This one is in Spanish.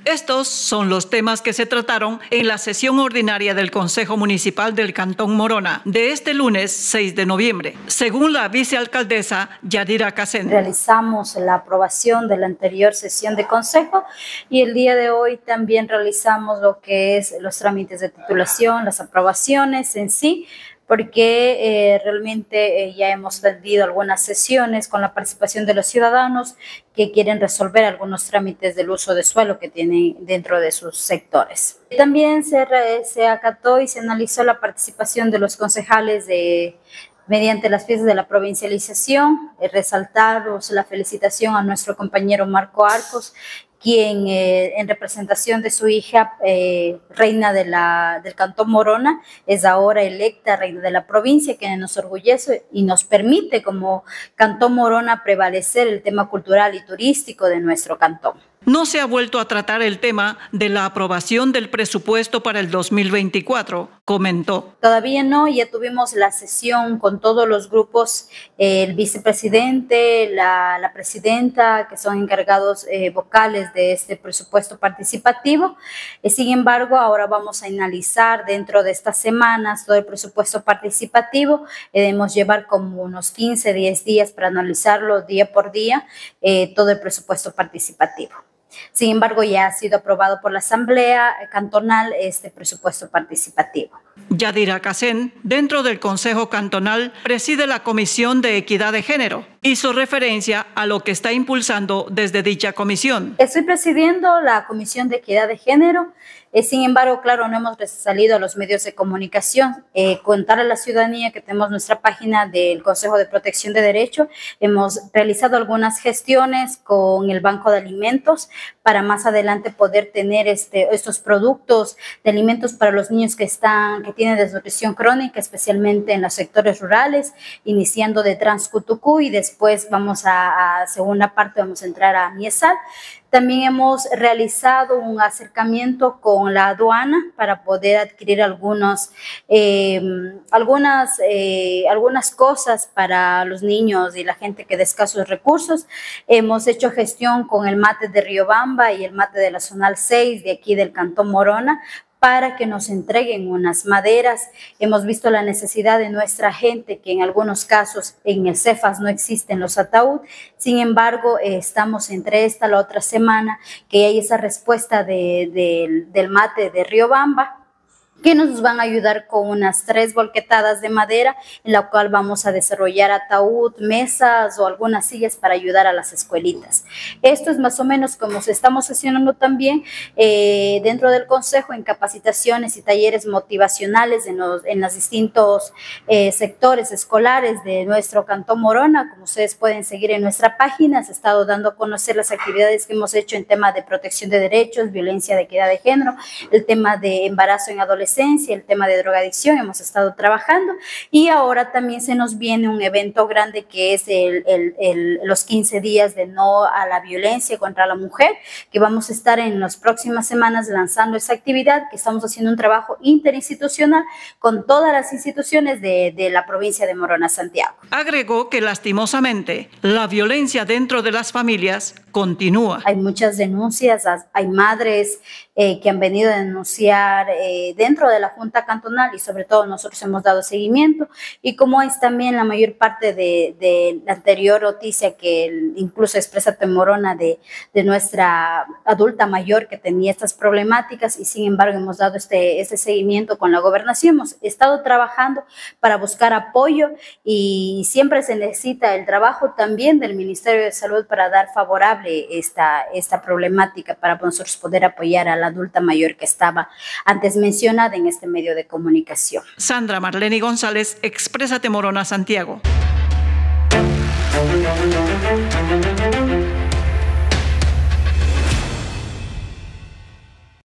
Estos son los temas que se trataron en la sesión ordinaria del Consejo Municipal del Cantón Morona de este lunes 6 de noviembre, según la vicealcaldesa Yadira Casén. Realizamos la aprobación de la anterior sesión de consejo y el día de hoy también realizamos lo que es los trámites de titulación, las aprobaciones en sí, porque realmente ya hemos tenido algunas sesiones con la participación de los ciudadanos que quieren resolver algunos trámites del uso de suelo que tienen dentro de sus sectores. También se acató y se analizó la participación de los concejales mediante las fiestas de la provincialización, resaltaros la felicitación a nuestro compañero Marco Arcos, quien en representación de su hija, reina del Cantón Morona, es ahora electa reina de la provincia, que nos orgullece y nos permite como Cantón Morona prevalecer el tema cultural y turístico de nuestro cantón. No se ha vuelto a tratar el tema de la aprobación del presupuesto para el 2024, comentó. Todavía no, ya tuvimos la sesión con todos los grupos, el vicepresidente, la presidenta, que son encargados vocales de este presupuesto participativo. Sin embargo, ahora vamos a analizar dentro de estas semanas todo el presupuesto participativo. Debemos llevar como unos 15, 10 días para analizarlo día por día, todo el presupuesto participativo. Sin embargo, ya ha sido aprobado por la Asamblea Cantonal este presupuesto participativo. Yadira Casén, dentro del Consejo Cantonal, preside la Comisión de Equidad de Género. Hizo referencia a lo que está impulsando desde dicha comisión. Estoy presidiendo la Comisión de Equidad de Género. Sin embargo, claro, no hemos salido a los medios de comunicación. Contar a la ciudadanía que tenemos nuestra página del Consejo de Protección de Derecho. Hemos realizado algunas gestiones con el Banco de Alimentos para más adelante poder tener estos productos de alimentos para los niños que tienen desnutrición crónica, especialmente en los sectores rurales, iniciando de Transcutucú y después vamos a segunda parte, vamos a entrar a Miesal. También hemos realizado un acercamiento con la aduana para poder adquirir algunas cosas para los niños y la gente que de escasos recursos. Hemos hecho gestión con el MATE de Riobamba y el MATE de la Zonal 6 de aquí del Cantón Morona para que nos entreguen unas maderas. Hemos visto la necesidad de nuestra gente, que en algunos casos en el Cefas no existen los ataúd. Sin embargo, estamos entre esta la otra semana que hay esa respuesta del MATE de Riobamba, que nos van a ayudar con unas 3 volquetadas de madera, en la cual vamos a desarrollar ataúd, mesas o algunas sillas para ayudar a las escuelitas. Esto es más o menos como se estamos sesionando también dentro del Consejo en capacitaciones y talleres motivacionales en los distintos sectores escolares de nuestro Cantón Morona. Como ustedes pueden seguir en nuestra página, se ha estado dando a conocer las actividades que hemos hecho en tema de protección de derechos, violencia de equidad de género, el tema de embarazo en adolescencia, el tema de drogadicción, hemos estado trabajando y ahora también se nos viene un evento grande que es los 15 días de no a la violencia contra la mujer, que vamos a estar en las próximas semanas lanzando esa actividad, que estamos haciendo un trabajo interinstitucional con todas las instituciones de la provincia de Morona, Santiago. Agregó que lastimosamente la violencia dentro de las familias continúa. Hay muchas denuncias, hay madres que han venido a denunciar dentro de la Junta Cantonal y sobre todo nosotros hemos dado seguimiento, y como es también la mayor parte de la anterior noticia que incluso expresa Morona de nuestra adulta mayor que tenía estas problemáticas, y sin embargo hemos dado este seguimiento con la gobernación. Hemos estado trabajando para buscar apoyo y siempre se necesita el trabajo también del Ministerio de Salud para dar favorable esta problemática para nosotros poder apoyar a la adulta mayor que estaba antes mencionada en este medio de comunicación. Sandra Marlene González, Exprésate Morona, Santiago.